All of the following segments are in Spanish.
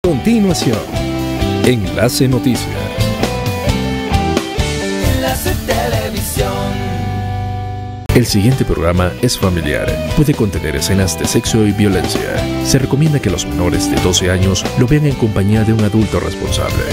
Continuación, Enlace Noticias. Enlace Televisión. El siguiente programa es familiar. Puede contener escenas de sexo y violencia. Se recomienda que los menores de 12 años lo vean en compañía de un adulto responsable.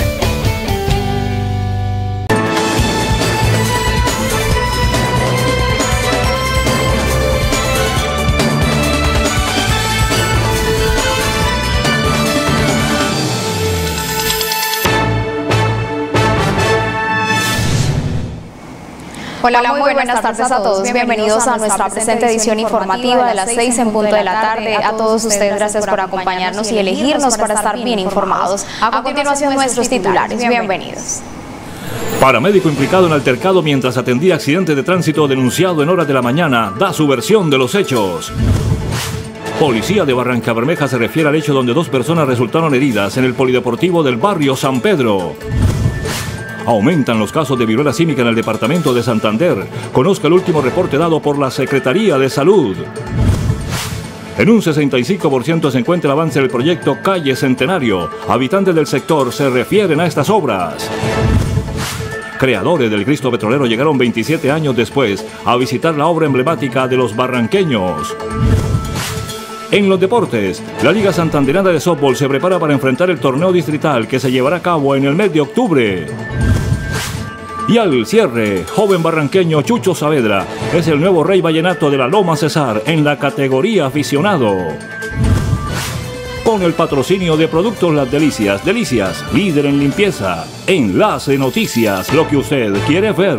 Hola, muy buenas tardes a todos. Bienvenidos a nuestra presente edición informativa de las 6 en punto de la tarde. A todos ustedes, gracias por acompañarnos y elegirnos para estar bien informados. A continuación, nuestros titulares. Bienvenidos. Paramédico implicado en altercado mientras atendía accidente de tránsito denunciado en horas de la mañana da su versión de los hechos. Policía de Barrancabermeja se refiere al hecho donde 2 personas resultaron heridas en el polideportivo del barrio San Pedro. Aumentan los casos de viruela símica en el departamento de Santander. Conozca el último reporte dado por la Secretaría de Salud. En un 65% se encuentra el avance del proyecto Calle Centenario. Habitantes del sector se refieren a estas obras. Creadores del Cristo Petrolero llegaron 27 años después a visitar la obra emblemática de los barranqueños. En los deportes, la Liga Santanderana de Softball se prepara para enfrentar el torneo distrital que se llevará a cabo en el mes de octubre. Y al cierre, joven barranqueño Chucho Saavedra es el nuevo rey vallenato de la Loma Cesar en la categoría aficionado. Con el patrocinio de Productos Las Delicias, Delicias, líder en limpieza. Enlace Noticias, lo que usted quiere ver.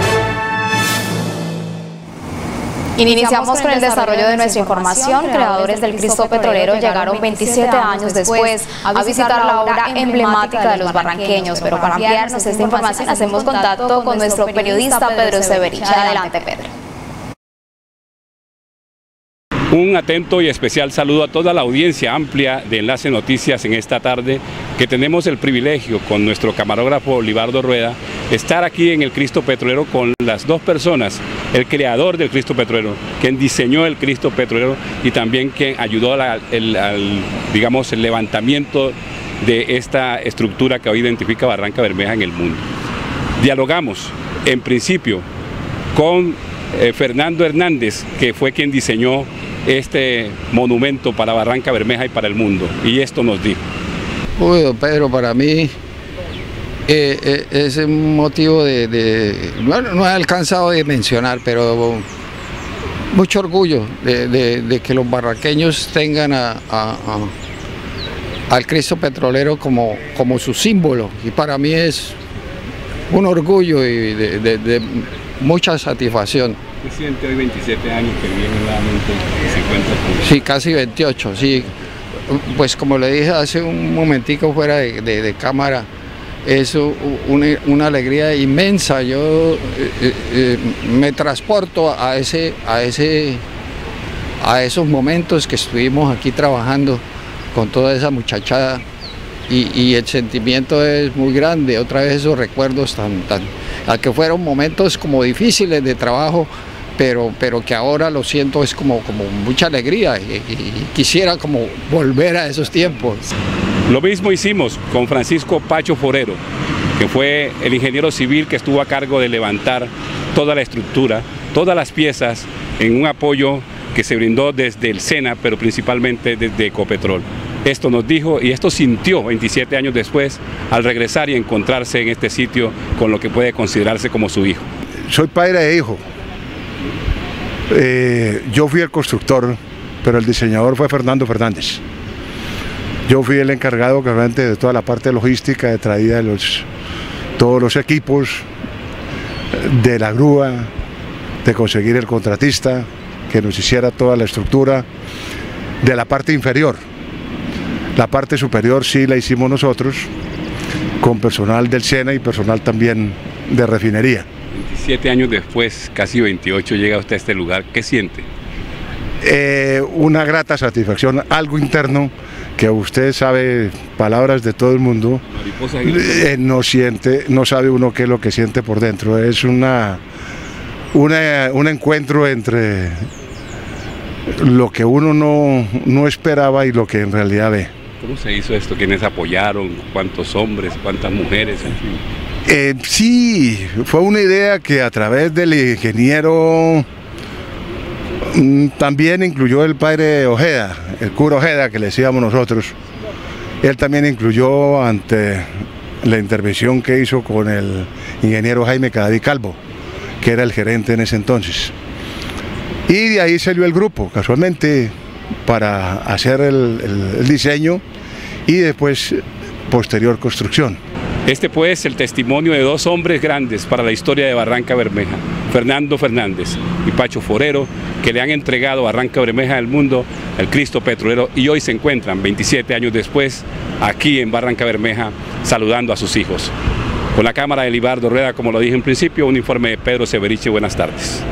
Iniciamos con el desarrollo de nuestra información. Creadores del Cristo Petrolero llegaron 27 años después a visitar la obra emblemática de los barranqueños. Pero para ampliarnos esta información hacemos contacto con nuestro periodista Pedro Severich. Adelante, Pedro. Un atento y especial saludo a toda la audiencia amplia de Enlace Noticias en esta tarde, que tenemos el privilegio con nuestro camarógrafo Libardo Rueda, estar aquí en el Cristo Petrolero con las 2 personas, el creador del Cristo Petrolero, quien diseñó el Cristo Petrolero y también quien ayudó digamos, el levantamiento de esta estructura que hoy identifica Barrancabermeja en el mundo. Dialogamos, en principio, con Fernando Hernández, que fue quien diseñó este monumento para Barrancabermeja y para el mundo, y esto nos dijo. Uy, don Pedro, para mí es un motivo no he alcanzado de mencionar, pero mucho orgullo de que los barranqueños tengan al Cristo Petrolero como su símbolo, y para mí es un orgullo y de mucha satisfacción. ¿Qué siente hoy 27 años que viene nuevamente y se encuentra con... Sí, casi 28, sí. Pues como le dije hace un momentico fuera de cámara, es una alegría inmensa. Yo me transporto a esos momentos que estuvimos aquí trabajando con toda esa muchachada, y el sentimiento es muy grande. Otra vez esos recuerdos a que fueron momentos como difíciles de trabajo, pero que ahora lo siento es como mucha alegría, y quisiera como volver a esos tiempos. Lo mismo hicimos con Francisco Pacho Forero, que fue el ingeniero civil que estuvo a cargo de levantar toda la estructura, todas las piezas, en un apoyo que se brindó desde el SENA, pero principalmente desde Ecopetrol. Esto nos dijo y esto sintió 27 años después al regresar y encontrarse en este sitio con lo que puede considerarse como su hijo. Soy padre e hijo. Yo fui el constructor, pero el diseñador fue Fernando Fernández. Yo fui el encargado de toda la parte logística, de traída de todos los equipos, de la grúa, de conseguir el contratista que nos hiciera toda la estructura, de la parte inferior. La parte superior sí la hicimos nosotros, con personal del SENA y personal también de refinería. 27 años después, casi 28, llega usted a este lugar. ¿Qué siente? Una grata satisfacción, algo interno que usted sabe, palabras de todo el mundo, no sabe uno qué es lo que siente por dentro. Es un encuentro entre lo que uno no esperaba y lo que en realidad ve. ¿Cómo se hizo esto? ¿Quiénes apoyaron? ¿Cuántos hombres? ¿Cuántas mujeres? Sí, fue una idea que a través del ingeniero también incluyó el padre Ojeda, el cura Ojeda, que le decíamos nosotros. Él también incluyó ante la intervención que hizo con el ingeniero Jaime Cadaví Calvo, que era el gerente en ese entonces. Y de ahí salió el grupo, casualmente, para hacer el diseño y después posterior construcción. Este pues el testimonio de dos hombres grandes para la historia de Barranca Bermeja, Fernando Fernández y Pacho Forero, que le han entregado Barranca Bermeja al mundo, el Cristo Petrolero, y hoy se encuentran 27 años después aquí en Barranca Bermeja saludando a sus hijos. Con la cámara de Libardo Rueda, como lo dije en principio, un informe de Pedro Severiche. Buenas tardes.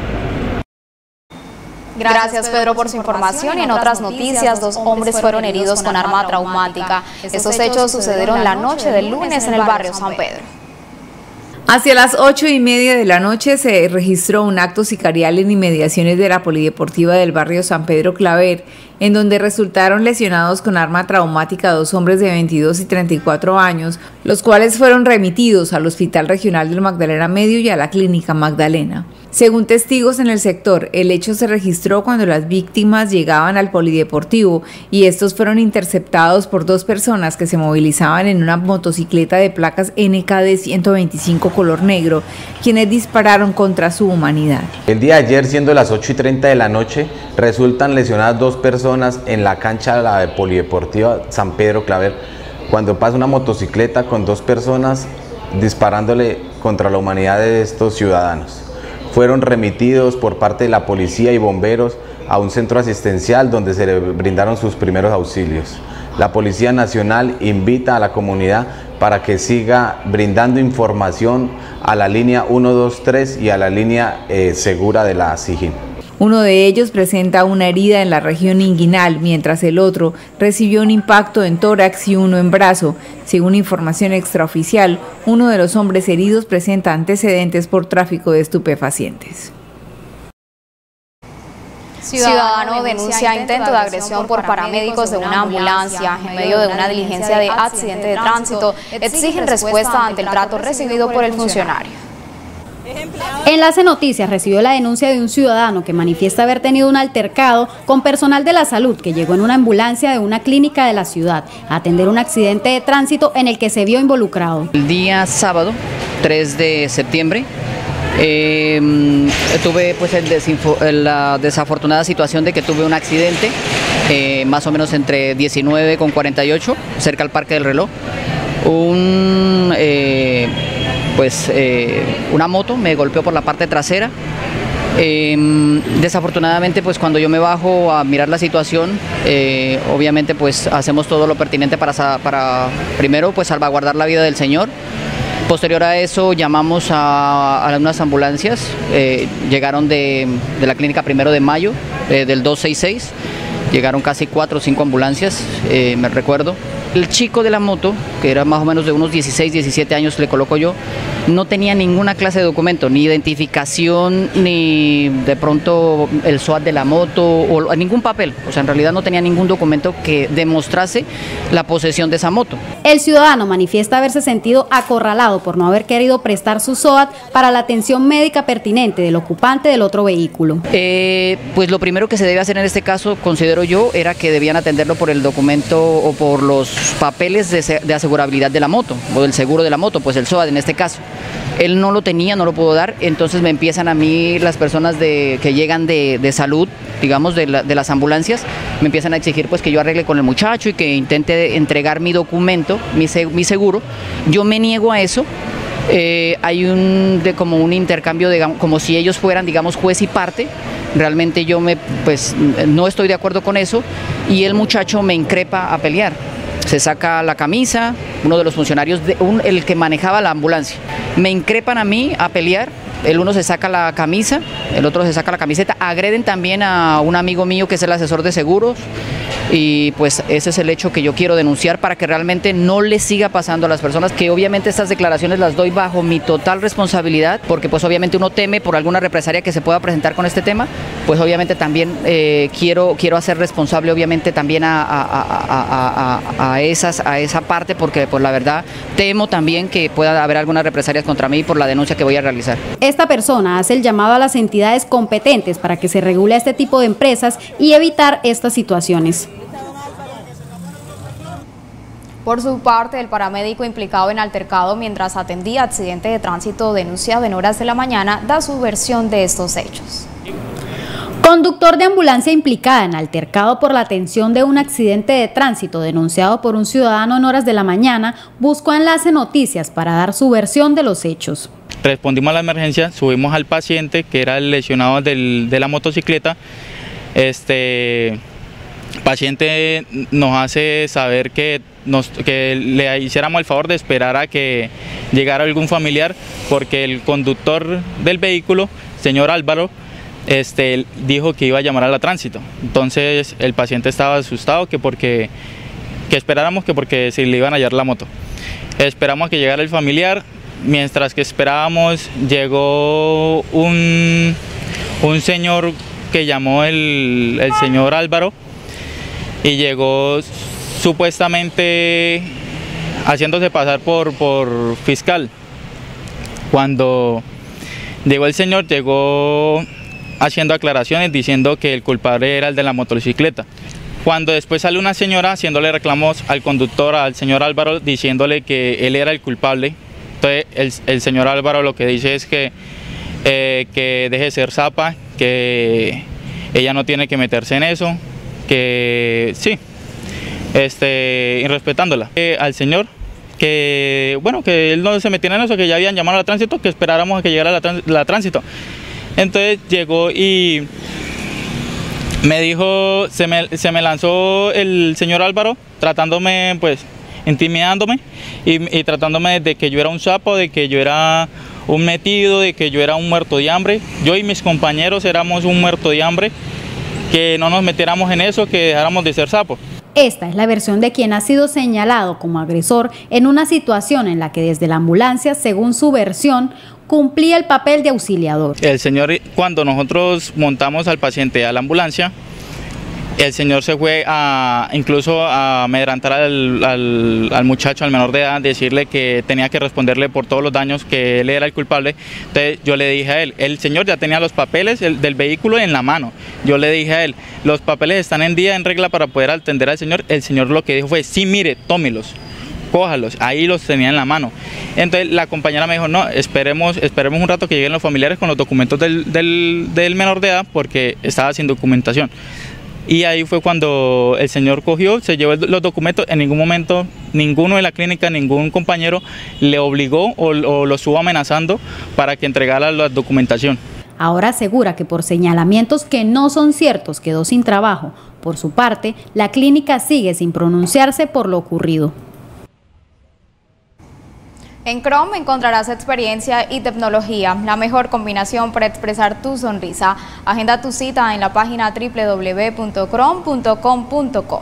Gracias, Pedro, por su información. Y en otras noticias, 2 hombres fueron heridos con arma traumática. Estos hechos sucedieron la noche del lunes en el barrio San Pedro. Hacia las 8:30 de la noche se registró un acto sicarial en inmediaciones de la polideportiva del barrio San Pedro Claver, en donde resultaron lesionados con arma traumática 2 hombres de 22 y 34 años, los cuales fueron remitidos al Hospital Regional del Magdalena Medio y a la Clínica Magdalena. Según testigos en el sector, el hecho se registró cuando las víctimas llegaban al polideportivo y estos fueron interceptados por 2 personas que se movilizaban en una motocicleta de placas NKD 125 color negro, quienes dispararon contra su humanidad. El día de ayer, siendo las 8:30 de la noche, resultan lesionadas 2 personas en la cancha de la polideportiva San Pedro Claver, cuando pasa una motocicleta con 2 personas disparándole contra la humanidad de estos ciudadanos. Fueron remitidos por parte de la policía y bomberos a un centro asistencial donde se le brindaron sus primeros auxilios. La Policía Nacional invita a la comunidad para que siga brindando información a la línea 123 y a la línea segura de la SIGIN. Uno de ellos presenta una herida en la región inguinal, mientras el otro recibió un impacto en tórax y uno en brazo. Según información extraoficial, uno de los hombres heridos presenta antecedentes por tráfico de estupefacientes. Ciudadano denuncia intento de agresión por paramédicos de una ambulancia en medio de una diligencia de accidente de tránsito. Exigen respuesta ante el trato recibido por el funcionario. Enlace Noticias recibió la denuncia de un ciudadano que manifiesta haber tenido un altercado con personal de la salud que llegó en una ambulancia de una clínica de la ciudad a atender un accidente de tránsito en el que se vio involucrado. El día sábado 3 de septiembre tuve pues la desafortunada situación de que tuve un accidente más o menos entre 19:48 cerca al Parque del Reloj. Una moto me golpeó por la parte trasera. Desafortunadamente pues cuando yo me bajo a mirar la situación, obviamente pues hacemos todo lo pertinente para primero pues salvaguardar la vida del señor. Posterior a eso llamamos a unas ambulancias, llegaron de la clínica 1 de Mayo, del 266, llegaron casi 4 o 5 ambulancias, me recuerdo. El chico de la moto, que era más o menos de unos 16, 17 años, le coloco yo, no tenía ninguna clase de documento, ni identificación, ni de pronto el SOAT de la moto, o ningún papel. O sea, en realidad no tenía ningún documento que demostrase la posesión de esa moto. El ciudadano manifiesta haberse sentido acorralado por no haber querido prestar su SOAT para la atención médica pertinente del ocupante del otro vehículo. Pues lo primero que se debe hacer en este caso, considero yo, era que debían atenderlo por el documento o por los papeles de asegurabilidad de la moto, o del seguro de la moto, pues el SOAT en este caso. Él no lo tenía, no lo pudo dar, entonces me empiezan a mí las personas que llegan de salud, digamos, de las ambulancias, me empiezan a exigir pues que yo arregle con el muchacho y que intente entregar mi documento, mi seguro. Yo me niego a eso. Hay como un intercambio, digamos, como si ellos fueran, digamos, juez y parte. Realmente yo no estoy de acuerdo con eso y el muchacho me increpa a pelear. Se saca la camisa, uno de los funcionarios, el que manejaba la ambulancia, me increpan a mí a pelear. El uno se saca la camisa, el otro se saca la camiseta, agreden también a un amigo mío que es el asesor de seguros. y pues ese es el hecho que yo quiero denunciar para que realmente no le siga pasando a las personas, que obviamente estas declaraciones las doy bajo mi total responsabilidad, porque pues obviamente uno teme por alguna represalia que se pueda presentar con este tema, pues obviamente también quiero hacer responsable obviamente también a esa parte, porque pues la verdad temo también que pueda haber algunas represalias contra mí por la denuncia que voy a realizar. Esta persona hace el llamado a las entidades competentes para que se regule este tipo de empresas y evitar estas situaciones. Por su parte, el paramédico implicado en altercado mientras atendía accidente de tránsito denunciado en horas de la mañana da su versión de estos hechos. Conductor de ambulancia implicada en altercado por la atención de un accidente de tránsito denunciado por un ciudadano en horas de la mañana, buscó a Enlace Noticias para dar su versión de los hechos. Respondimos a la emergencia, subimos al paciente que era el lesionado de la motocicleta. Paciente nos hace saber que le hiciéramos el favor de esperar a que llegara algún familiar, porque el conductor del vehículo, señor Álvaro, dijo que iba a llamar a la tránsito. Entonces el paciente estaba asustado que esperáramos que porque se le iban a llevar la moto. Esperamos a que llegara el familiar. Mientras que esperábamos, llegó un señor que llamó el señor Álvaro, y llegó supuestamente haciéndose pasar por fiscal. Cuando llegó el señor, llegó haciendo aclaraciones diciendo que el culpable era el de la motocicleta. Cuando después sale una señora haciéndole reclamos al conductor, al señor Álvaro, diciéndole que él era el culpable. Entonces el señor Álvaro lo que dice es que deje de ser zapa, que ella no tiene que meterse en eso, que sí, irrespetándola. Al señor, que bueno, que él no se metiera en eso, que ya habían llamado a la tránsito, que esperáramos a que llegara la tránsito. Entonces llegó y me dijo, se me lanzó el señor Álvaro, tratándome, pues, intimidándome y tratándome de que yo era un sapo, de que yo era un metido, de que yo era un muerto de hambre. Yo y mis compañeros éramos un muerto de hambre, que no nos metiéramos en eso, que dejáramos de ser sapos. Esta es la versión de quien ha sido señalado como agresor en una situación en la que desde la ambulancia, según su versión, cumplía el papel de auxiliador. El señor, cuando nosotros montamos al paciente a la ambulancia, el señor se fue incluso a amedrentar al muchacho, al menor de edad, decirle que tenía que responderle por todos los daños, que él era el culpable. Entonces yo le dije a él, el señor ya tenía los papeles del vehículo en la mano. Yo le dije a él, los papeles están en regla para poder atender al señor. El señor lo que dijo fue, sí, mire, tómelos, cójalos, ahí los tenía en la mano. Entonces la compañera me dijo, no, esperemos un rato que lleguen los familiares con los documentos del menor de edad, porque estaba sin documentación. Y ahí fue cuando el señor cogió, se llevó los documentos. En ningún momento, ninguno de la clínica, ningún compañero le obligó o lo estuvo amenazando para que entregara la documentación. Ahora asegura que por señalamientos que no son ciertos quedó sin trabajo. Por su parte, la clínica sigue sin pronunciarse por lo ocurrido. En Chrome encontrarás experiencia y tecnología, la mejor combinación para expresar tu sonrisa. Agenda tu cita en la página www.chrome.com.co.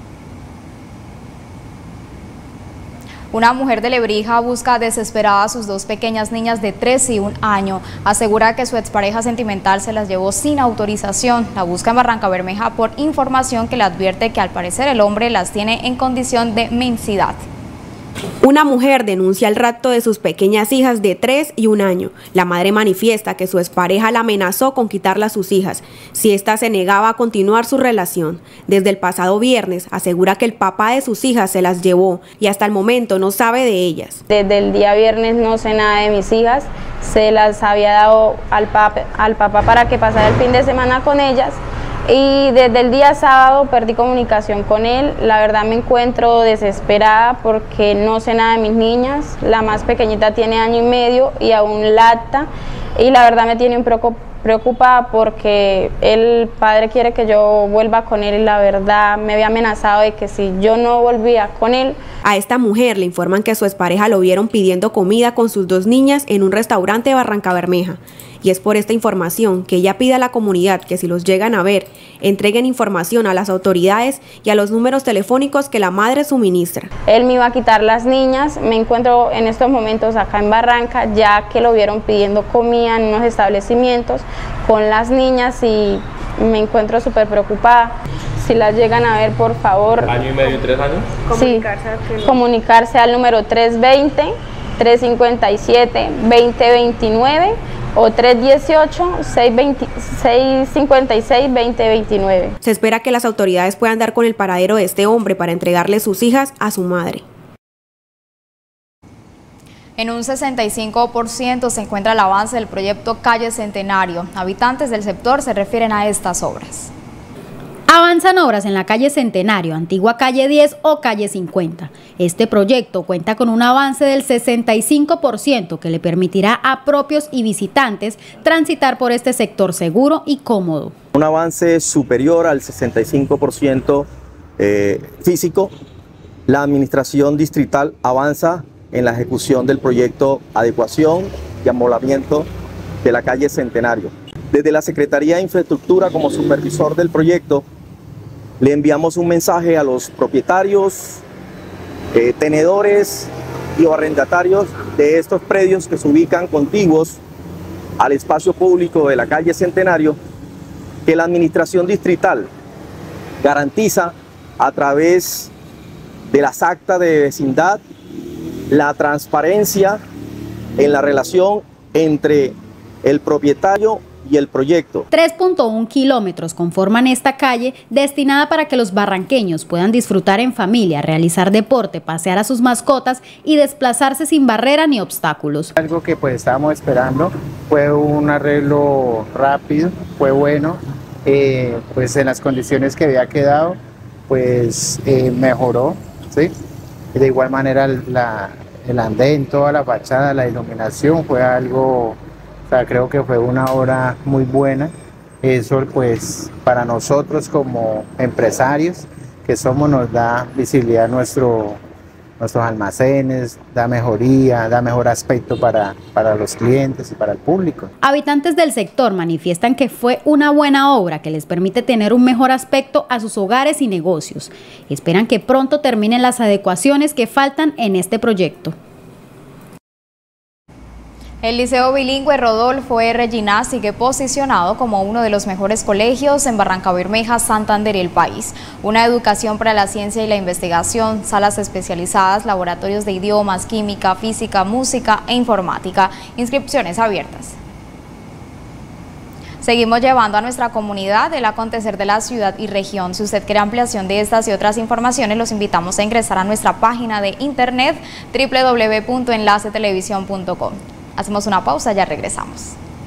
Una mujer de Lebrija busca desesperada a sus dos pequeñas niñas de 3 y 1 año. Asegura que su expareja sentimental se las llevó sin autorización. La busca en Barrancabermeja por información que le advierte que al parecer el hombre las tiene en condición de mensidad. Una mujer denuncia el rapto de sus pequeñas hijas de 3 y 1 año. La madre manifiesta que su expareja la amenazó con quitarle a sus hijas si ésta se negaba a continuar su relación. Desde el pasado viernes asegura que el papá de sus hijas se las llevó y hasta el momento no sabe de ellas. Desde el día viernes no sé nada de mis hijas, se las había dado al papá para que pasara el fin de semana con ellas. Y desde el día sábado perdí comunicación con él. La verdad me encuentro desesperada porque no sé nada de mis niñas. La más pequeñita tiene 1 año y medio y aún lacta. Y la verdad me tiene un poco preocupada porque el padre quiere que yo vuelva con él y la verdad me había amenazado de que si yo no volvía con él. A esta mujer le informan que su expareja lo vieron pidiendo comida con sus 2 niñas en un restaurante de Barrancabermeja. y es por esta información que ella pide a la comunidad que si los llegan a ver, entreguen información a las autoridades y a los números telefónicos que la madre suministra. Él me iba a quitar las niñas, me encuentro en estos momentos acá en Barranca, ya que lo vieron pidiendo comida en unos establecimientos con las niñas y me encuentro súper preocupada. Si las llegan a ver, por favor. ¿Año y medio, 3 años? Sí, comunicarse al número 320-357-2029 o 318-656-2029. Se espera que las autoridades puedan dar con el paradero de este hombre para entregarle sus hijas a su madre. En un 65% se encuentra el avance del proyecto Calle Centenario. Habitantes del sector se refieren a estas obras. Avanzan obras en la calle Centenario, antigua calle 10 o calle 50. Este proyecto cuenta con un avance del 65% que le permitirá a propios y visitantes transitar por este sector seguro y cómodo. Un avance superior al 65% físico. La administración distrital avanza en la ejecución del proyecto Adecuación y Amoblamiento de la calle Centenario. Desde la Secretaría de Infraestructura, como supervisor del proyecto, le enviamos un mensaje a los propietarios, tenedores y arrendatarios de estos predios que se ubican contiguos al espacio público de la calle Centenario, que la administración distrital garantiza a través de las actas de vecindad la transparencia en la relación entre el propietario y el proyecto. 3.1 kilómetros conforman esta calle destinada para que los barranqueños puedan disfrutar en familia, realizar deporte, pasear a sus mascotas y desplazarse sin barrera ni obstáculos. Algo que pues estábamos esperando, fue un arreglo rápido, fue bueno, pues en las condiciones que había quedado, pues mejoró, ¿sí? De igual manera el andén, toda la fachada, la iluminación fue algo, o sea, creo que fue una obra muy buena. Eso pues para nosotros como empresarios que somos nos da visibilidad a nuestros almacenes, da mejoría, da mejor aspecto para los clientes y para el público. Habitantes del sector manifiestan que fue una buena obra que les permite tener un mejor aspecto a sus hogares y negocios. Esperan que pronto terminen las adecuaciones que faltan en este proyecto. El Liceo Bilingüe Rodolfo R. Ginás sigue posicionado como uno de los mejores colegios en Barrancabermeja, Santander y el país. Una educación para la ciencia y la investigación, salas especializadas, laboratorios de idiomas, química, física, música e informática. Inscripciones abiertas. Seguimos llevando a nuestra comunidad el acontecer de la ciudad y región. Si usted quiere ampliación de estas y otras informaciones, los invitamos a ingresar a nuestra página de internet www.enlacetelevisión.com. Hacemos una pausa, ya regresamos.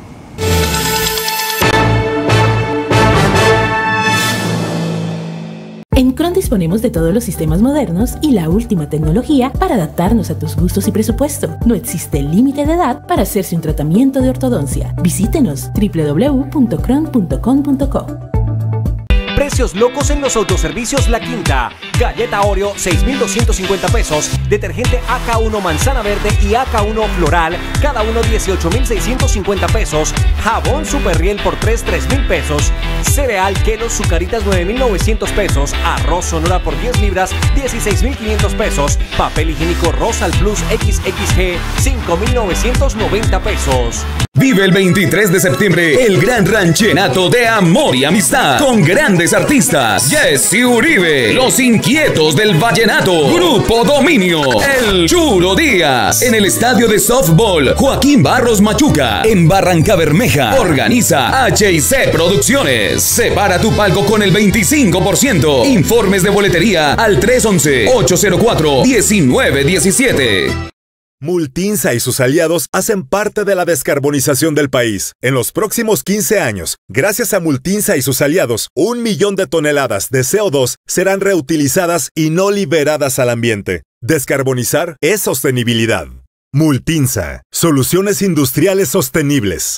En Cron disponemos de todos los sistemas modernos y la última tecnología para adaptarnos a tus gustos y presupuesto. No existe límite de edad para hacerse un tratamiento de ortodoncia. Visítenos www.cron.com.co. Precios locos en los autoservicios La Quinta. Galleta Oreo, 6.250 pesos. Detergente AK1 Manzana Verde y AK1 Floral, cada uno 18.650 pesos. Jabón Super Riel por 3.000 pesos. Cereal Kelos Zucaritas, 9.900 pesos. Arroz Sonora por 10 libras, 16.500 pesos. Papel higiénico Rosal Plus XXG, 5.990 pesos. Vive el 23 de septiembre el gran ranchenato de amor y amistad con grandes artistas. Jesse Uribe, Los Inquietos del Vallenato, Grupo Dominio, El Chulo Díaz, en el estadio de softball Joaquín Barros Machuca, en Barrancabermeja. Organiza H&C Producciones. Separa tu palco con el 25%. Informes de boletería al 311-804-1917. Multinsa y sus aliados hacen parte de la descarbonización del país. En los próximos 15 años, gracias a Multinsa y sus aliados, 1 millón de toneladas de CO2 serán reutilizadas y no liberadas al ambiente. Descarbonizar es sostenibilidad. Multinsa, soluciones industriales sostenibles.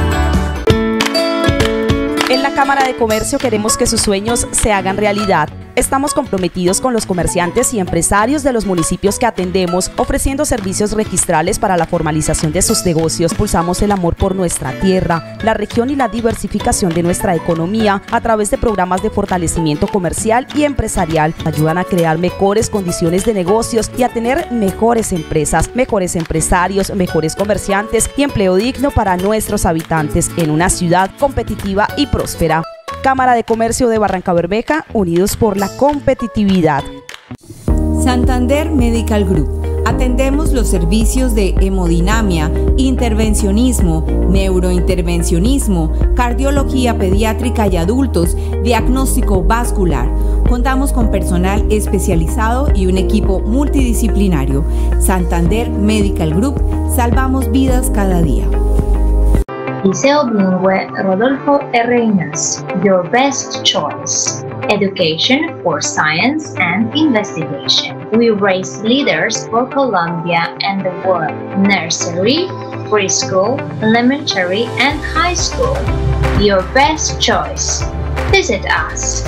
En la Cámara de Comercio queremos que sus sueños se hagan realidad. Estamos comprometidos con los comerciantes y empresarios de los municipios que atendemos, ofreciendo servicios registrales para la formalización de sus negocios. Pulsamos el amor por nuestra tierra, la región y la diversificación de nuestra economía a través de programas de fortalecimiento comercial y empresarial. Ayudan a crear mejores condiciones de negocios y a tener mejores empresas, mejores empresarios, mejores comerciantes y empleo digno para nuestros habitantes en una ciudad competitiva y próspera. Cámara de Comercio de Barrancabermeja, unidos por la competitividad. Santander Medical Group. Atendemos los servicios de hemodinamia, intervencionismo, neurointervencionismo, cardiología pediátrica y adultos, diagnóstico vascular. Contamos con personal especializado y un equipo multidisciplinario. Santander Medical Group, salvamos vidas cada día. Liceo Bilingüe Rodolfo R. Ignacio, your best choice. Education for science and investigation. We raise leaders for Colombia and the world. Nursery, preschool, elementary, and high school. Your best choice. Visit us.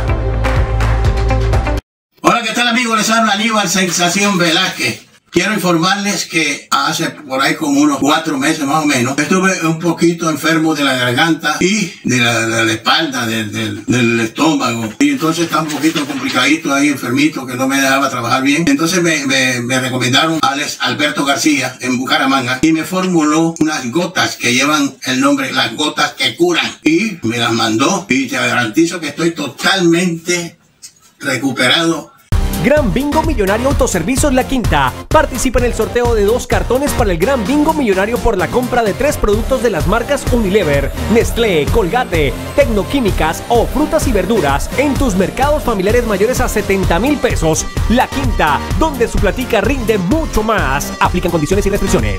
Hola, ¿qué tal amigos? Les habla Aníbal Sensación Velázquez. Quiero informarles que hace por ahí como unos 4 meses más o menos estuve un poquito enfermo de la garganta y de la espalda, del estómago. Y entonces estaba un poquito complicadito ahí, enfermito, que no me dejaba trabajar bien. Entonces me recomendaron a Alex Alberto García en Bucaramanga y me formuló unas gotas que llevan el nombre Las Gotas que Curan. Y me las mandó y te garantizo que estoy totalmente recuperado. Gran Bingo Millonario Autoservicios La Quinta. Participa en el sorteo de 2 cartones para el Gran Bingo Millonario por la compra de 3 productos de las marcas Unilever, Nestlé, Colgate, Tecnoquímicas o frutas y verduras en tus mercados familiares mayores a 70.000 pesos. La Quinta, donde su platica rinde mucho más. Aplican condiciones y restricciones.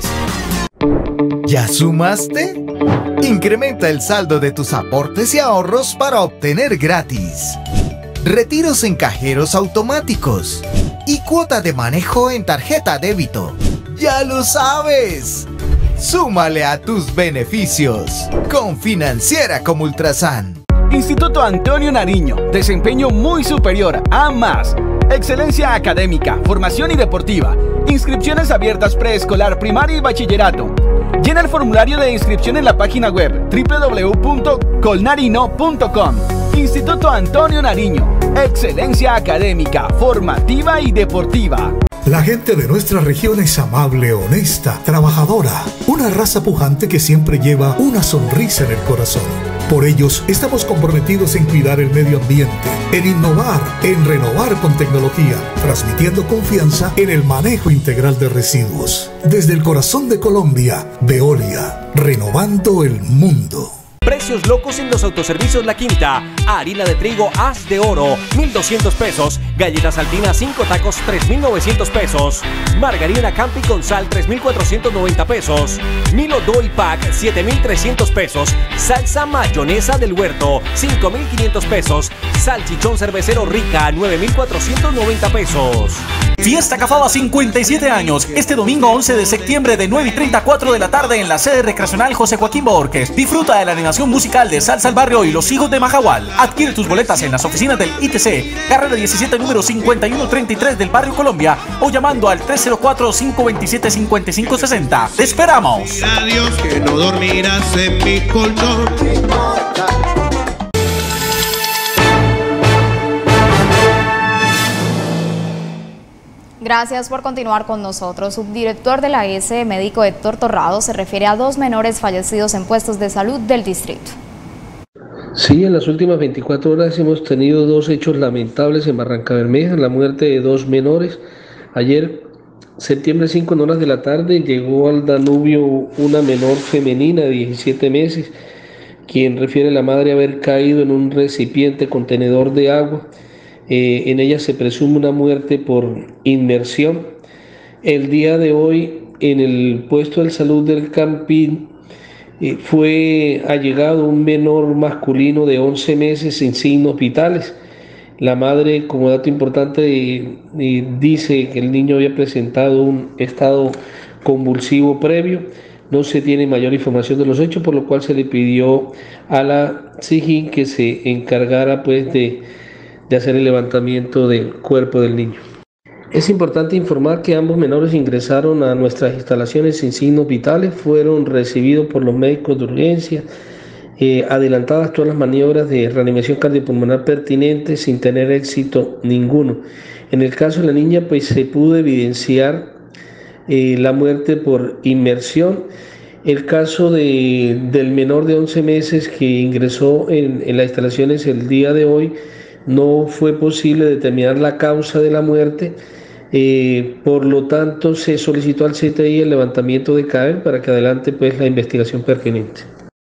¿Ya sumaste? Incrementa el saldo de tus aportes y ahorros para obtener gratis retiros en cajeros automáticos y cuota de manejo en tarjeta débito. ¡Ya lo sabes! Súmale a tus beneficios con Financiera como Ultrasan. Instituto Antonio Nariño, desempeño muy superior a más. Excelencia académica, formación y deportiva. Inscripciones abiertas preescolar, primaria y bachillerato. Llena el formulario de inscripción en la página web www.colnarino.com. Instituto Antonio Nariño, excelencia académica, formativa y deportiva. La gente de nuestra región es amable, honesta, trabajadora, una raza pujante que siempre lleva una sonrisa en el corazón. Por ellos estamos comprometidos en cuidar el medio ambiente, en innovar, en renovar con tecnología, transmitiendo confianza en el manejo integral de residuos. Desde el corazón de Colombia, Veolia, renovando el mundo. Precios locos en los autoservicios La Quinta. Harina de trigo Haz de Oro, 1.200 pesos. Galletas Saltina 5 tacos, 3.900 pesos. Margarina Campi con sal, 3.490 pesos. Milo Doy Pack, 7.300 pesos. Salsa mayonesa del huerto, 5.500 pesos. Salchichón cervecero Rica, 9.490 pesos. Fiesta Cafaba 57 años. Este domingo 11 de septiembre de 9:30 a 4 de la tarde en la sede recreacional José Joaquín Borges. Disfruta de la animación musical de Salsa al Barrio y Los Hijos de Majagual. Adquiere tus boletas en las oficinas del ITC, carrera 17 número 5133 del Barrio Colombia o llamando al 304-527-5560. ¡Te esperamos! Adiós, que no dormirás en mi colchón. Gracias por continuar con nosotros. Subdirector de la ES, médico Héctor Torrado, se refiere a 2 menores fallecidos en puestos de salud del distrito. Sí, en las últimas 24 horas hemos tenido 2 hechos lamentables en Barrancabermeja, la muerte de 2 menores. Ayer, septiembre 5, en horas de la tarde, llegó al Danubio una menor femenina de 17 meses, quien refiere a la madre haber caído en un recipiente contenedor de agua. En ella se presume una muerte por inmersión. El día de hoy, en el puesto de salud del Campín, fue allegado un menor masculino de 11 meses sin signos vitales. La madre, como dato importante, dice que el niño había presentado un estado convulsivo previo. No se tiene mayor información de los hechos, por lo cual se le pidió a la SIJIN que se encargara pues de de hacer el levantamiento del cuerpo del niño. Es importante informar que ambos menores ingresaron a nuestras instalaciones sin signos vitales, fueron recibidos por los médicos de urgencia, adelantadas todas las maniobras de reanimación cardiopulmonar pertinentes sin tener éxito ninguno. En el caso de la niña, pues se pudo evidenciar la muerte por inmersión. El caso del menor de 11 meses que ingresó en las instalaciones el día de hoy, no fue posible determinar la causa de la muerte, por lo tanto se solicitó al CTI el levantamiento de cadáver para que adelante pues la investigación pertinente.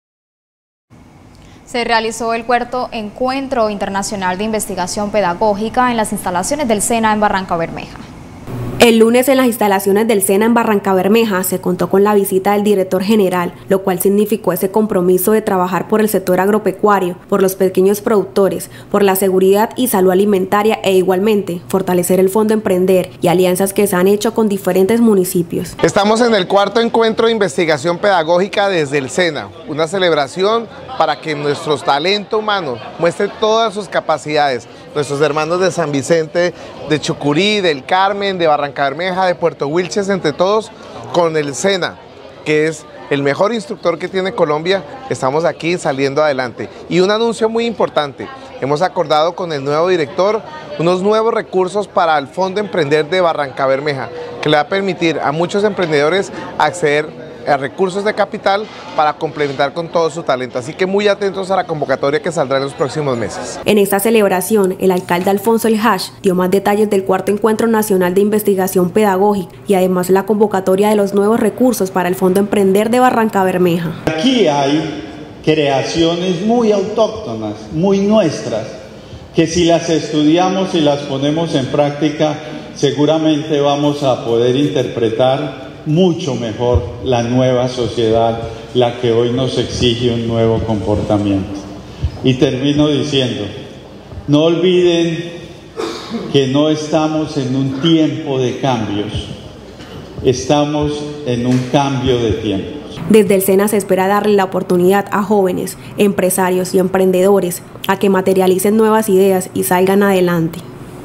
Se realizó el cuarto Encuentro Internacional de Investigación Pedagógica en las instalaciones del SENA en Barrancabermeja. El lunes en las instalaciones del SENA en Barrancabermeja se contó con la visita del director general, lo cual significó ese compromiso de trabajar por el sector agropecuario, por los pequeños productores, por la seguridad y salud alimentaria e igualmente fortalecer el Fondo Emprender y alianzas que se han hecho con diferentes municipios. Estamos en el cuarto encuentro de investigación pedagógica desde el SENA, una celebración para que nuestro talento humano muestre todas sus capacidades. Nuestros hermanos de San Vicente, de Chucurí, del Carmen, de Barrancabermeja, de Puerto Wilches, entre todos, con el SENA, que es el mejor instructor que tiene Colombia, estamos aquí saliendo adelante. Y un anuncio muy importante, hemos acordado con el nuevo director unos nuevos recursos para el Fondo Emprender de Barrancabermeja, que le va a permitir a muchos emprendedores acceder a recursos de capital para complementar con todo su talento. Así que muy atentos a la convocatoria que saldrá en los próximos meses. En esta celebración, el alcalde Alfonso El Hash dio más detalles del cuarto Encuentro Nacional de Investigación Pedagógica y además la convocatoria de los nuevos recursos para el Fondo Emprender de Barrancabermeja. Aquí hay creaciones muy autóctonas, muy nuestras, que si las estudiamos y las ponemos en práctica, seguramente vamos a poder interpretar mucho mejor la nueva sociedad, la que hoy nos exige un nuevo comportamiento. Y termino diciendo, no olviden que no estamos en un tiempo de cambios, estamos en un cambio de tiempos. Desde el SENA se espera darle la oportunidad a jóvenes, empresarios y emprendedores a que materialicen nuevas ideas y salgan adelante.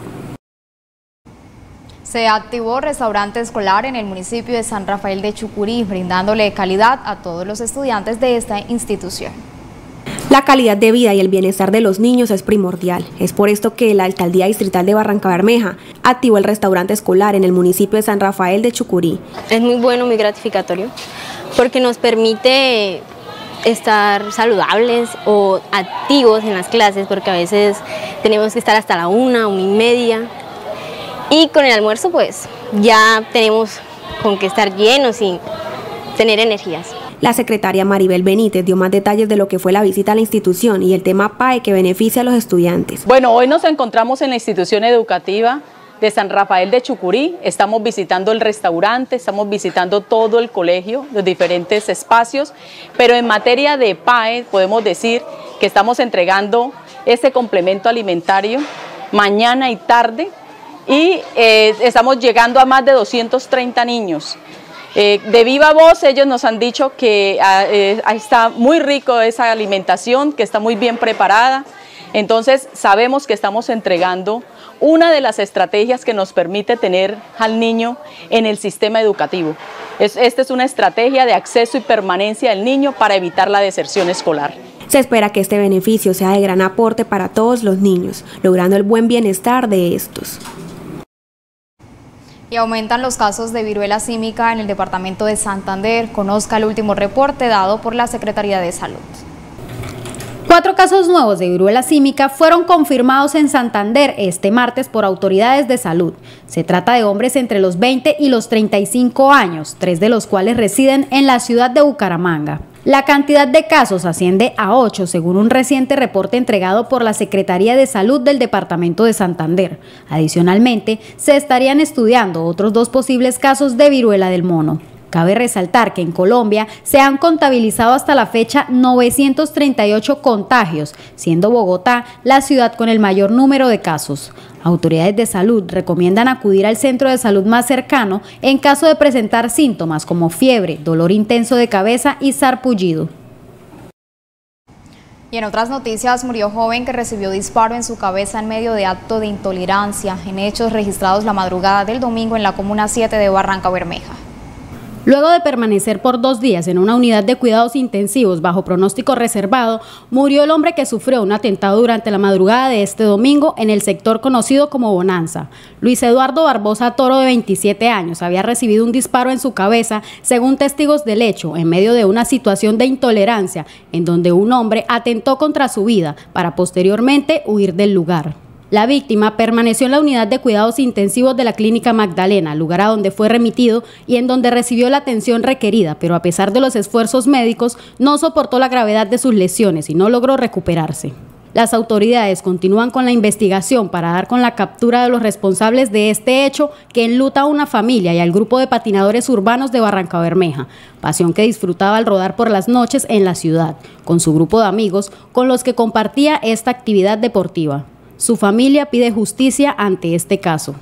Se activó restaurante escolar en el municipio de San Rafael de Chucurí, brindándole calidad a todos los estudiantes de esta institución. La calidad de vida y el bienestar de los niños es primordial. Es por esto que la Alcaldía Distrital de Barrancabermeja activó el restaurante escolar en el municipio de San Rafael de Chucurí. Es muy bueno, muy gratificatorio, porque nos permite estar saludables o activos en las clases, porque a veces tenemos que estar hasta la 1:30. Y con el almuerzo pues ya tenemos con qué estar llenos y tener energías. La secretaria Maribel Benítez dio más detalles de lo que fue la visita a la institución y el tema PAE que beneficia a los estudiantes. Bueno, hoy nos encontramos en la institución educativa de San Rafael de Chucurí, estamos visitando el restaurante, estamos visitando todo el colegio, los diferentes espacios, pero en materia de PAE podemos decir que estamos entregando este complemento alimentario mañana y tarde, y estamos llegando a más de 230 niños. De viva voz ellos nos han dicho que está muy rico esa alimentación, que está muy bien preparada, entonces sabemos que estamos entregando una de las estrategias que nos permite tener al niño en el sistema educativo. Esta es una estrategia de acceso y permanencia del niño para evitar la deserción escolar. Se espera que este beneficio sea de gran aporte para todos los niños, logrando el buen bienestar de estos. Y aumentan los casos de viruela símica en el departamento de Santander. Conozca el último reporte dado por la Secretaría de Salud. 4 casos nuevos de viruela símica fueron confirmados en Santander este martes por autoridades de salud. Se trata de hombres entre los 20 y los 35 años, 3 de los cuales residen en la ciudad de Bucaramanga. La cantidad de casos asciende a 8, según un reciente reporte entregado por la Secretaría de Salud del Departamento de Santander. Adicionalmente, se estarían estudiando otros 2 posibles casos de viruela del mono. Cabe resaltar que en Colombia se han contabilizado hasta la fecha 938 contagios, siendo Bogotá la ciudad con el mayor número de casos. Autoridades de salud recomiendan acudir al centro de salud más cercano en caso de presentar síntomas como fiebre, dolor intenso de cabeza y sarpullido. Y en otras noticias, murió joven que recibió disparo en su cabeza en medio de acto de intolerancia, en hechos registrados la madrugada del domingo en la Comuna 7 de Barrancabermeja. Luego de permanecer por 2 días en una unidad de cuidados intensivos bajo pronóstico reservado, murió el hombre que sufrió un atentado durante la madrugada de este domingo en el sector conocido como Bonanza. Luis Eduardo Barbosa Toro, de 27 años, había recibido un disparo en su cabeza, según testigos del hecho, en medio de una situación de intolerancia, en donde un hombre atentó contra su vida para posteriormente huir del lugar. La víctima permaneció en la unidad de cuidados intensivos de la Clínica Magdalena, lugar a donde fue remitido y en donde recibió la atención requerida, pero a pesar de los esfuerzos médicos, no soportó la gravedad de sus lesiones y no logró recuperarse. Las autoridades continúan con la investigación para dar con la captura de los responsables de este hecho que enluta a una familia y al grupo de patinadores urbanos de Barrancabermeja, pasión que disfrutaba al rodar por las noches en la ciudad, con su grupo de amigos con los que compartía esta actividad deportiva. Su familia pide justicia ante este caso.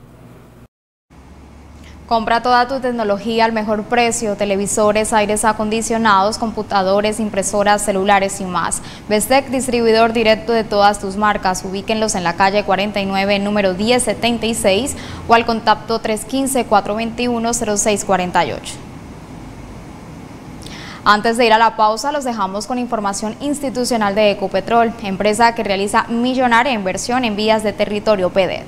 Compra toda tu tecnología al mejor precio: televisores, aires acondicionados, computadores, impresoras, celulares y más. Bestec, distribuidor directo de todas tus marcas. Ubíquenlos en la calle 49, número 1076 o al contacto 315-421-0648. Antes de ir a la pausa, los dejamos con información institucional de Ecopetrol, empresa que realiza millonaria inversión en vías de territorio PEDET.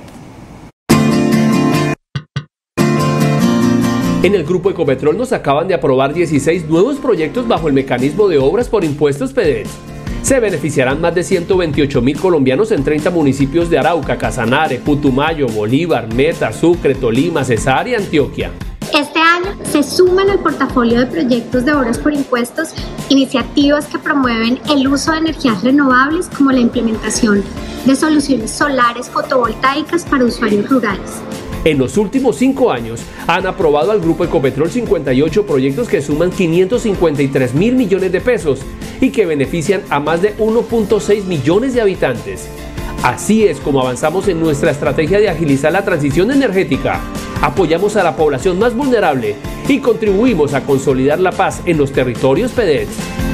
En el Grupo Ecopetrol nos acaban de aprobar 16 nuevos proyectos bajo el mecanismo de obras por impuestos PEDET. Se beneficiarán más de 128.000 colombianos en 30 municipios de Arauca, Casanare, Putumayo, Bolívar, Meta, Sucre, Tolima, Cesar y Antioquia. Este año se suman al portafolio de proyectos de obras por impuestos iniciativas que promueven el uso de energías renovables, como la implementación de soluciones solares fotovoltaicas para usuarios rurales. En los últimos 5 años han aprobado al Grupo Ecopetrol 58 proyectos que suman 553.000 millones de pesos y que benefician a más de 1.6 millones de habitantes. Así es como avanzamos en nuestra estrategia de agilizar la transición energética. Apoyamos a la población más vulnerable y contribuimos a consolidar la paz en los territorios PEDET.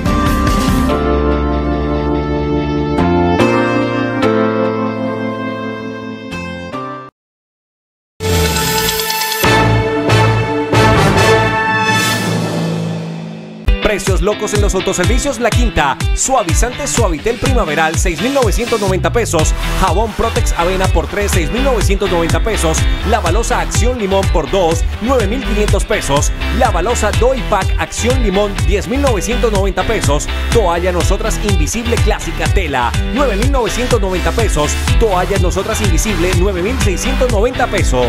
Precios locos en los autoservicios La Quinta. Suavizante Suavitel Primaveral, 6.990 pesos. Jabón Protex Avena por 3, 6.990 pesos. La balosa Acción Limón por 2, 9.500 pesos. La balosa Doy Pack Acción Limón, 10.990 pesos. Toalla Nosotras Invisible Clásica Tela, 9.990 pesos. Toalla Nosotras Invisible, 9.690 pesos.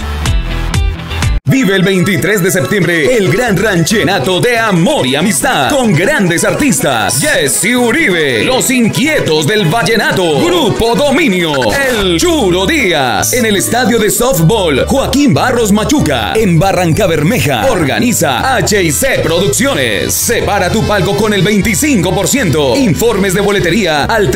Vive el 23 de septiembre el gran ranchenato de amor y amistad con grandes artistas: Jesse Uribe, Los Inquietos del Vallenato, Grupo Dominio, El Chulo Díaz, en el estadio de softball Joaquín Barros Machuca, en Barrancabermeja. Organiza H&C Producciones. Separa tu palco con el 25%. Informes de boletería al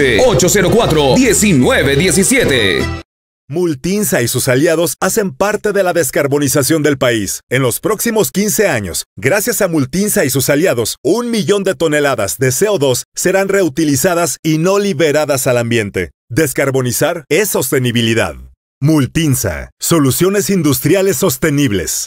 311-804-1917. Multinsa y sus aliados hacen parte de la descarbonización del país. En los próximos 15 años, gracias a Multinsa y sus aliados, 1 millón de toneladas de CO2 serán reutilizadas y no liberadas al ambiente. Descarbonizar es sostenibilidad. Multinsa, soluciones industriales sostenibles.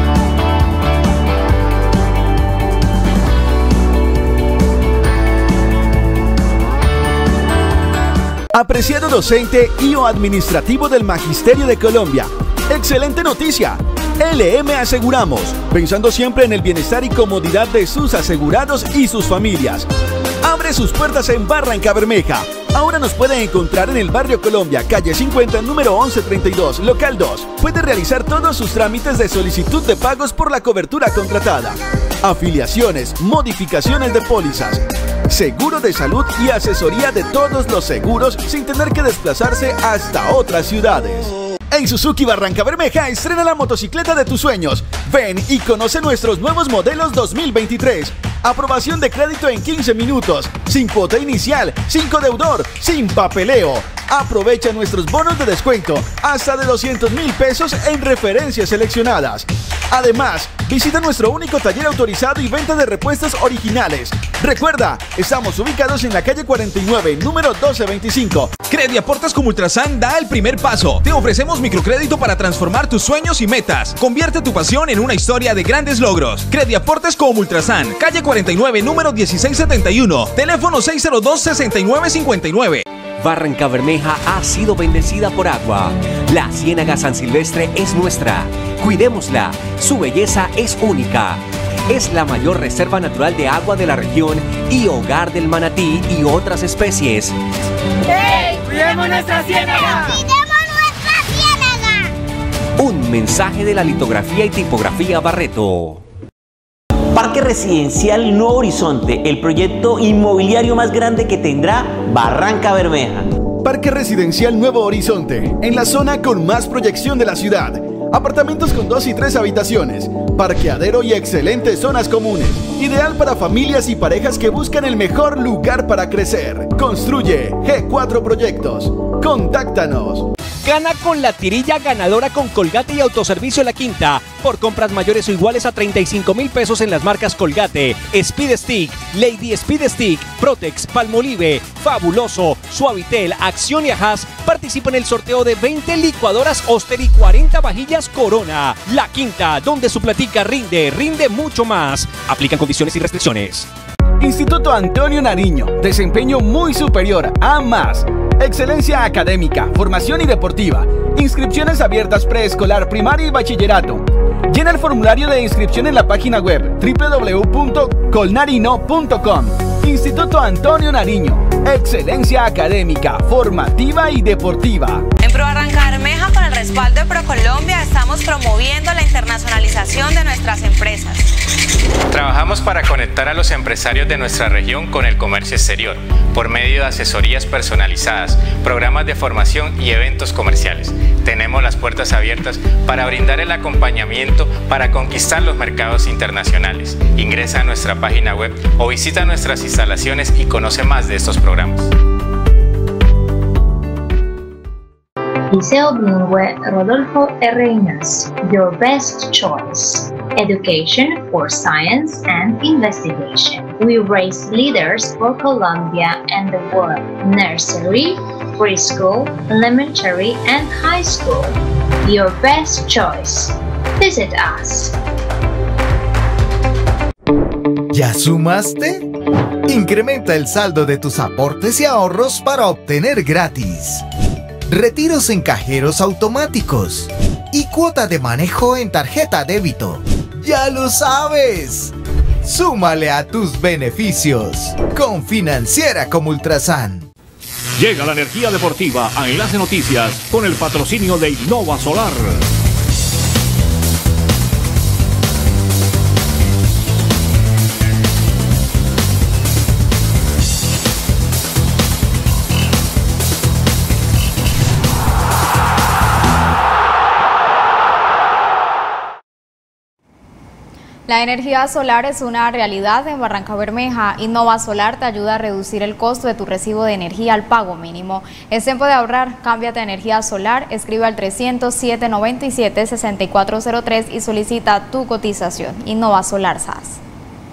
Apreciado docente y o administrativo del Magisterio de Colombia, excelente noticia. LM Aseguramos, pensando siempre en el bienestar y comodidad de sus asegurados y sus familias. Abre sus puertas en Barrancabermeja. Ahora nos pueden encontrar en el barrio Colombia, calle 50, número 1132, local 2. Puede realizar todos sus trámites de solicitud de pagos por la cobertura contratada, afiliaciones, modificaciones de pólizas, seguro de salud y asesoría de todos los seguros sin tener que desplazarse hasta otras ciudades. En Suzuki Barrancabermeja estrena la motocicleta de tus sueños. Ven y conoce nuestros nuevos modelos 2023. Aprobación de crédito en 15 minutos, sin cuota inicial, sin codeudor, sin papeleo. Aprovecha nuestros bonos de descuento hasta de 200.000 pesos en referencias seleccionadas. Además, Visita nuestro único taller autorizado y venta de repuestos originales. Recuerda, estamos ubicados en la calle 49, número 1225. Crediaportes como Ultrasan da el primer paso. Te ofrecemos microcrédito para transformar tus sueños y metas. Convierte tu pasión en una historia de grandes logros. Crediaportes como Ultrasan, calle 49, número 1671. Teléfono 602-6959. Barrancabermeja ha sido bendecida por agua. La Ciénaga San Silvestre es nuestra. Cuidémosla. Su belleza es única. Es la mayor reserva natural de agua de la región y hogar del manatí y otras especies. ¡Hey! ¡Cuidemos nuestra ciénaga! ¡Cuidemos nuestra ciénaga! Un mensaje de la litografía y tipografía Barreto. Parque Residencial Nuevo Horizonte, el proyecto inmobiliario más grande que tendrá Barrancabermeja. Parque Residencial Nuevo Horizonte, en la zona con más proyección de la ciudad. Apartamentos con 2 y 3 habitaciones, parqueadero y excelentes zonas comunes. Ideal para familias y parejas que buscan el mejor lugar para crecer. Construye G4 Proyectos. Contáctanos. Gana con la tirilla ganadora con Colgate y Autoservicio La Quinta. Por compras mayores o iguales a 35.000 pesos en las marcas Colgate, Speed Stick, Lady Speed Stick, Protex, Palmolive, Fabuloso, Suavitel, Acción y Ajaz, participa en el sorteo de 20 licuadoras Oster y 40 vajillas Corona. La Quinta, donde su platica rinde mucho más. Aplican condiciones y restricciones. Instituto Antonio Nariño, desempeño muy superior a más. Excelencia académica, formación y deportiva. Inscripciones abiertas preescolar, primaria y bachillerato. Llena el formulario de inscripción en la página web www.colnarino.com. Instituto Antonio Nariño. Excelencia académica, formativa y deportiva. En Pro Barrancabermeja, con el respaldo de ProColombia, estamos promoviendo la internacionalización de nuestras empresas. Trabajamos para conectar a los empresarios de nuestra región con el comercio exterior, por medio de asesorías personalizadas, programas de formación y eventos comerciales. Tenemos las puertas abiertas para brindar el acompañamiento para conquistar los mercados internacionales. Ingresa a nuestra página web o visita nuestras instalaciones y conoce más de estos programas. Liceo Bilingüe Rodolfo R. Ignacio, your best choice. Education for science and investigation. We raise leaders for Colombia and the world. Nursery, preschool, elementary, and high school. Your best choice. Visit us. ¿Ya sumaste? Incrementa el saldo de tus aportes y ahorros para obtener gratis retiros en cajeros automáticos y cuota de manejo en tarjeta débito. ¡Ya lo sabes! ¡Súmale a tus beneficios con Financiera como Ultrasan! Llega la energía deportiva a Enlace Noticias con el patrocinio de Innova Solar. La energía solar es una realidad en Barrancabermeja. Innova Solar te ayuda a reducir el costo de tu recibo de energía al pago mínimo. Es tiempo de ahorrar. Cámbiate a energía solar. Escribe al 300-797-6403 y solicita tu cotización. Innova Solar SAS.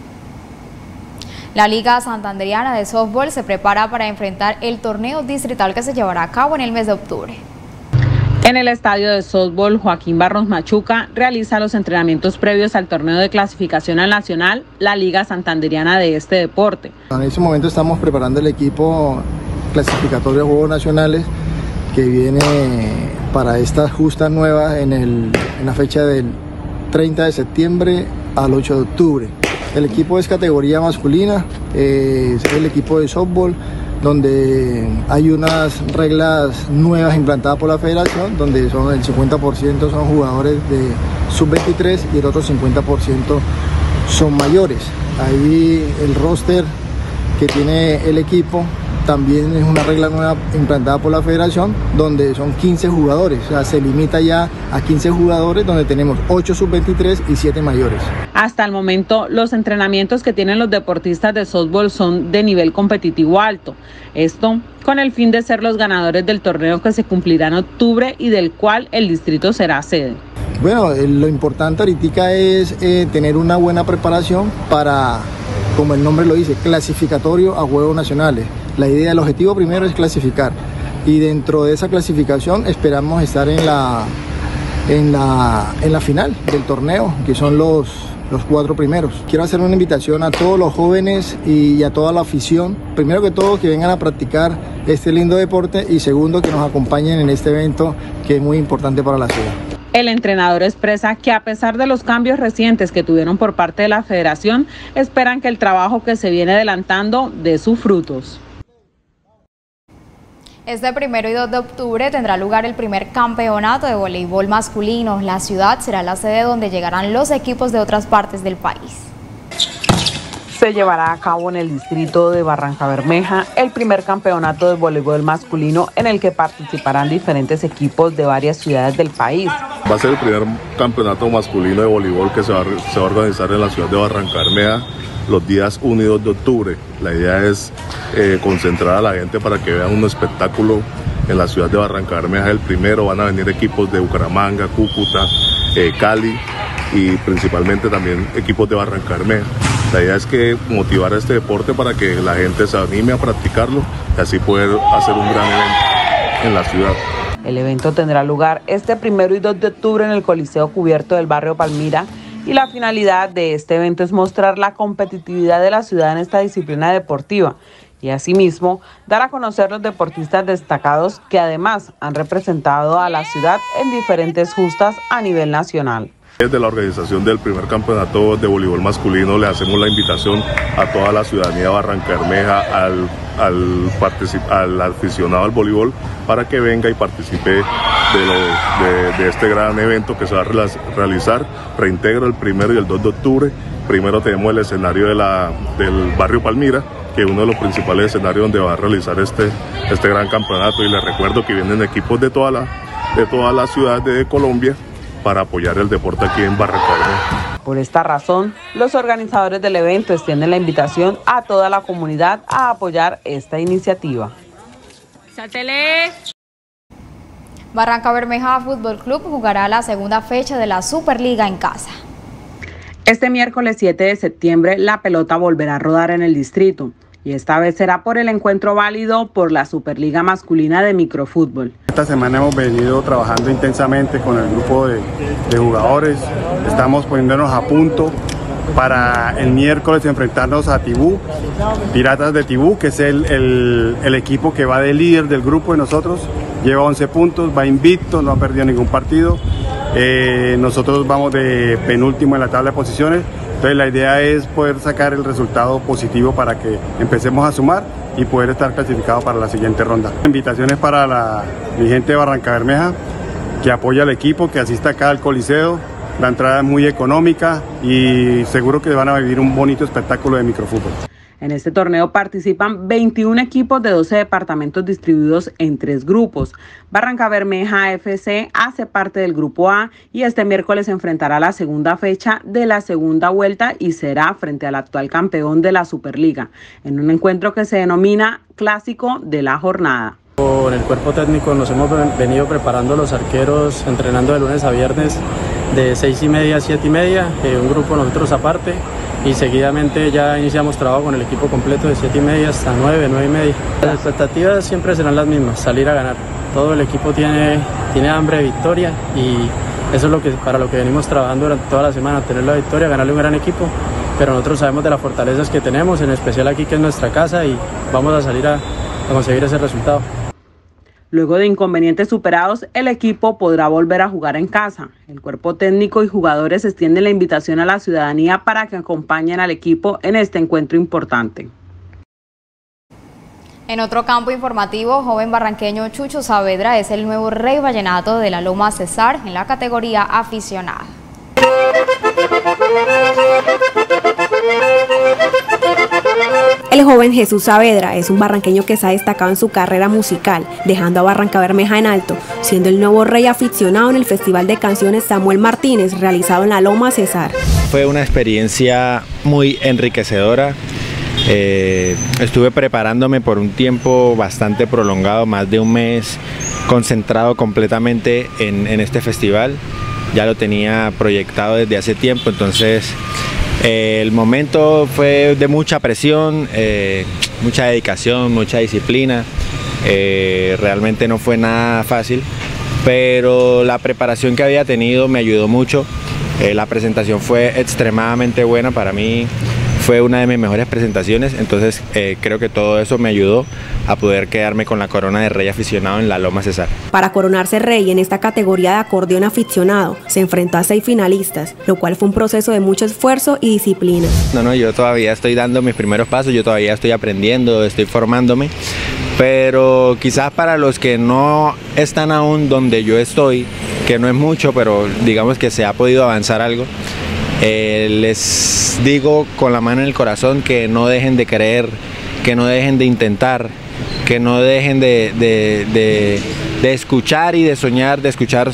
La Liga Santanderiana de Softball se prepara para enfrentar el torneo distrital que se llevará a cabo en el mes de octubre. En el estadio de softball Joaquín Barros Machuca realiza los entrenamientos previos al torneo de clasificación al nacional, la Liga Santanderiana de este deporte. En este momento estamos preparando el equipo clasificatorio de Juegos Nacionales que viene para estas justas nuevas en la fecha del 30 de septiembre al 8 de octubre. El equipo es categoría masculina, es el equipo de softball, donde hay unas reglas nuevas implantadas por la federación, donde son el 50% son jugadores de sub-23 y el otro 50% son mayores. Ahí el roster que tiene el equipo también es una regla nueva implantada por la federación, donde son 15 jugadores, o sea, se limita ya a 15 jugadores, donde tenemos 8 sub-23 y 7 mayores. Hasta el momento, los entrenamientos que tienen los deportistas de softball son de nivel competitivo alto. Esto con el fin de ser los ganadores del torneo que se cumplirá en octubre y del cual el distrito será sede. Bueno, lo importante ahorita es tener una buena preparación para, como el nombre lo dice, clasificatorio a Juegos Nacionales. La idea, el objetivo primero es clasificar, y dentro de esa clasificación esperamos estar en la final del torneo, que son los 4 primeros. Quiero hacer una invitación a todos los jóvenes y a toda la afición, primero que todo que vengan a practicar este lindo deporte, y segundo que nos acompañen en este evento que es muy importante para la ciudad. El entrenador expresa que a pesar de los cambios recientes que tuvieron por parte de la federación, esperan que el trabajo que se viene adelantando dé sus frutos. Este 1 y 2 de octubre tendrá lugar el primer campeonato de voleibol masculino. La ciudad será la sede donde llegarán los equipos de otras partes del país. Se llevará a cabo en el distrito de Barrancabermeja el primer campeonato de voleibol masculino, en el que participarán diferentes equipos de varias ciudades del país. Va a ser el primer campeonato masculino de voleibol que se va a organizar en la ciudad de Barrancabermeja los días 1 y 2 de octubre. La idea es concentrar a la gente para que vean un espectáculo en la ciudad de Barrancabermeja. El primero van a venir equipos de Bucaramanga, Cúcuta, Cali y principalmente también equipos de Barrancabermeja. La idea es que motivar a este deporte para que la gente se anime a practicarlo y así poder hacer un gran evento en la ciudad. El evento tendrá lugar este 1 y 2 de octubre en el Coliseo Cubierto del barrio Palmira, y la finalidad de este evento es mostrar la competitividad de la ciudad en esta disciplina deportiva y asimismo dar a conocer los deportistas destacados que además han representado a la ciudad en diferentes justas a nivel nacional. Desde la organización del primer campeonato de voleibol masculino le hacemos la invitación a toda la ciudadanía de Barrancabermeja, al aficionado al voleibol, para que venga y participe de este gran evento que se va a realizar. Reintegra el 1 y el 2 de octubre. Primero tenemos el escenario del barrio Palmira, que es uno de los principales escenarios donde va a realizar este gran campeonato, y les recuerdo que vienen equipos de toda la ciudad de Colombia para apoyar el deporte aquí en Barrancabermeja. Por esta razón, los organizadores del evento extienden la invitación a toda la comunidad a apoyar esta iniciativa. Barrancabermeja Fútbol Club jugará la segunda fecha de la Superliga en casa. Este miércoles 7 de septiembre la pelota volverá a rodar en el distrito, y esta vez será por el encuentro válido por la Superliga Masculina de Microfútbol. Esta semana hemos venido trabajando intensamente con el grupo de jugadores. Estamos poniéndonos a punto para el miércoles enfrentarnos a Tibú, Piratas de Tibú, que es el equipo que va de líder del grupo de nosotros. Lleva 11 puntos, va invicto, no ha perdido ningún partido. Nosotros vamos de penúltimo en la tabla de posiciones. Entonces la idea es poder sacar el resultado positivo para que empecemos a sumar y poder estar clasificados para la siguiente ronda. Invitaciones para mi gente de Barrancabermeja, que apoya al equipo, que asista acá al Coliseo. La entrada es muy económica y seguro que van a vivir un bonito espectáculo de microfútbol. En este torneo participan 21 equipos de 12 departamentos distribuidos en 3 grupos. Barrancabermeja FC hace parte del grupo A y este miércoles se enfrentará la segunda fecha de la segunda vuelta y será frente al actual campeón de la Superliga, en un encuentro que se denomina Clásico de la Jornada. Con el cuerpo técnico nos hemos venido preparando los arqueros, entrenando de lunes a viernes de 6:30 a 7:30, un grupo nosotros aparte, y seguidamente ya iniciamos trabajo con el equipo completo de 7:30 hasta 9:30. Las expectativas siempre serán las mismas, salir a ganar. Todo el equipo tiene hambre de victoria y eso es para lo que venimos trabajando durante toda la semana, tener la victoria, ganarle un gran equipo, pero nosotros sabemos de las fortalezas que tenemos, en especial aquí que es nuestra casa, y vamos a salir a conseguir ese resultado. Luego de inconvenientes superados, el equipo podrá volver a jugar en casa. El cuerpo técnico y jugadores extienden la invitación a la ciudadanía para que acompañen al equipo en este encuentro importante. En otro campo informativo, joven barranqueño Chucho Saavedra es el nuevo rey vallenato de la Loma Cesar en la categoría aficionada. El joven Jesús Saavedra es un barranqueño que se ha destacado en su carrera musical, dejando a Barrancabermeja en alto, siendo el nuevo rey aficionado en el Festival de Canciones Samuel Martínez, realizado en la Loma Cesar. Fue una experiencia muy enriquecedora. Estuve preparándome por un tiempo bastante prolongado, más de un mes, concentrado completamente en este festival. ya lo tenía proyectado desde hace tiempo, entonces el momento fue de mucha presión, mucha dedicación, mucha disciplina, realmente no fue nada fácil, pero la preparación que había tenido me ayudó mucho. La presentación fue extremadamente buena para mí, fue una de mis mejores presentaciones, entonces creo que todo eso me ayudó a poder quedarme con la corona de rey aficionado en la Loma Cesar. Para coronarse rey en esta categoría de acordeón aficionado, se enfrentó a 6 finalistas, lo cual fue un proceso de mucho esfuerzo y disciplina. No, yo todavía estoy dando mis primeros pasos, yo todavía estoy aprendiendo, estoy formándome, pero quizás para los que no están aún donde yo estoy, que no es mucho, pero digamos que se ha podido avanzar algo, les digo con la mano en el corazón que no dejen de creer, que no dejen de intentar, que no dejen de escuchar y de soñar, de escuchar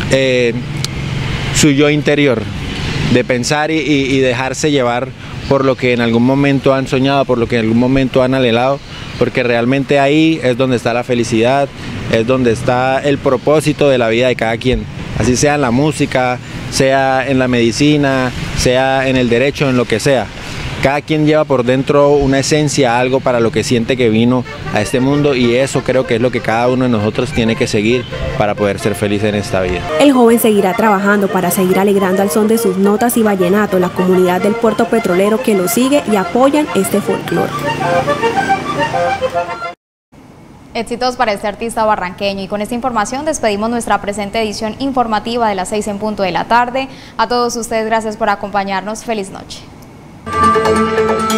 su yo interior, de pensar y dejarse llevar por lo que en algún momento han soñado, por lo que en algún momento han anhelado, porque realmente ahí es donde está la felicidad, es donde está el propósito de la vida de cada quien, así sea en la música, sea en la medicina, sea en el derecho, en lo que sea. Cada quien lleva por dentro una esencia, algo para lo que siente que vino a este mundo, y eso creo que es lo que cada uno de nosotros tiene que seguir para poder ser feliz en esta vida. El joven seguirá trabajando para seguir alegrando al son de sus notas y vallenato la comunidad del puerto petrolero que lo sigue y apoyan este folclore. Éxitos para este artista barranqueño, y con esta información despedimos nuestra presente edición informativa de las 6 en punto de la tarde. A todos ustedes, gracias por acompañarnos. Feliz noche.